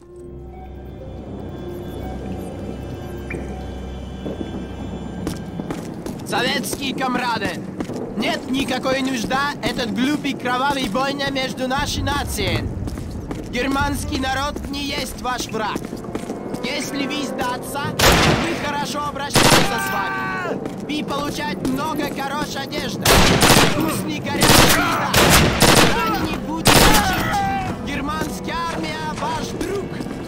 Советские комрады, нет никакой нужды этот глупый кровавый бойня между нашей нацией. Германский народ не есть ваш враг. Если вы сдаться, мы хорошо обращаемся с вами. Вы получать много хорошей одежды, вкусный горячий еда. Ранее не будете жить. Германская армия ваш друг.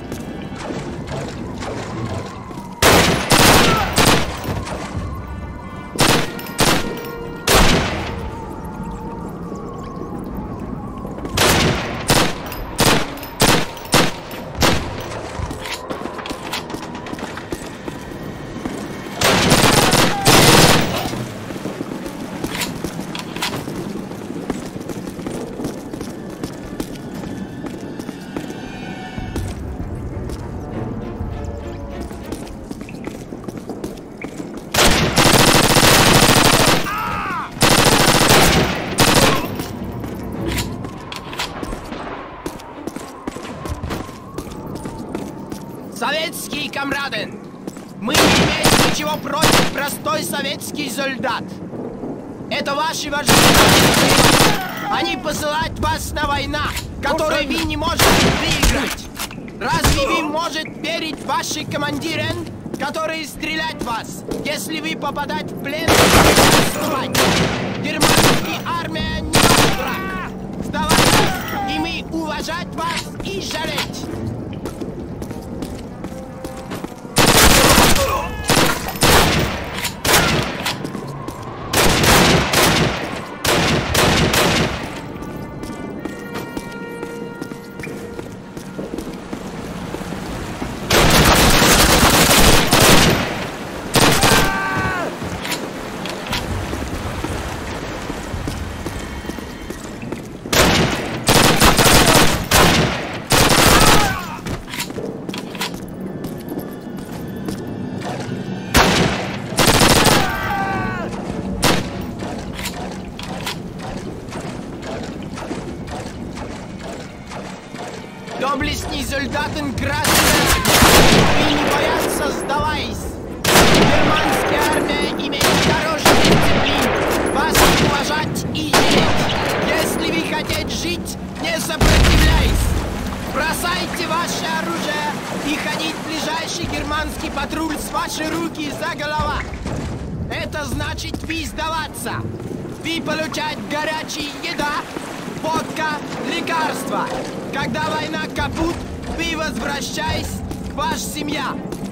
Советские комрады, мы не имеем ничего против простой советский солдат. Это ваши вожди. Они посылают вас на войну, которую вы не можете выиграть. Разве вы можете верить вашим командирам, которые стреляют в вас, если вы попадете в плен? Германская армия не ваш враг. Сдавайтесь, и мы уважать вас и жалеть. Доблестный солдатен красный, и не боятся, сдавайся. Германская армия имеет хорошую дисциплину, вас уважать и жалеть. Если вы хотите жить, не сопротивляйтесь. Бросайте ваше оружие и ходите в ближайший германский патруль с вашей руки за голова. Это значит вы сдаваться. Вы получаете горячая еда, водка, лекарства. Когда война капут, вы возвращаетесь к вашей семье.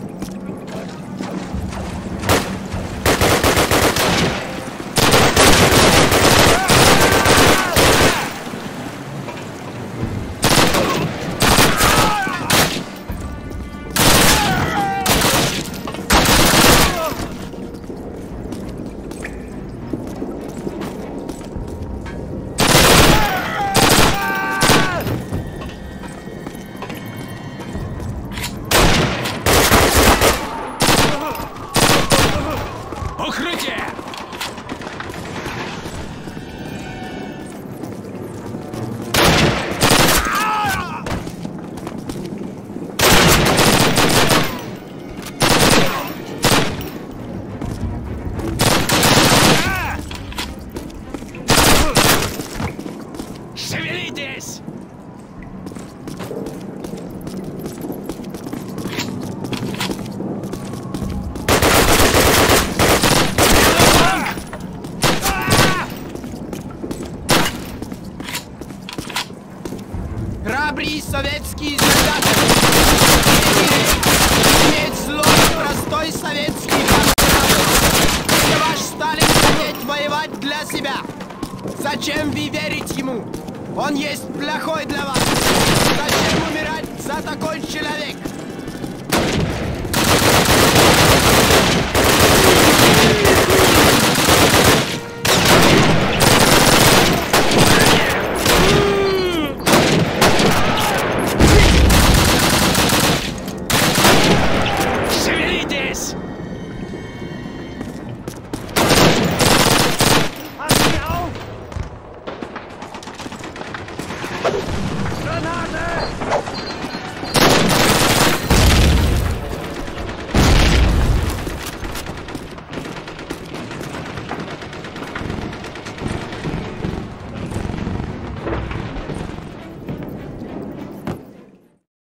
Шевелитесь! Храбрые советские солдаты имеют злой простой советский патриот. Это ваш Сталин хотеть воевать для себя. Зачем вы верите ему? Он есть плохой для вас. Зачем умирать за такой человек?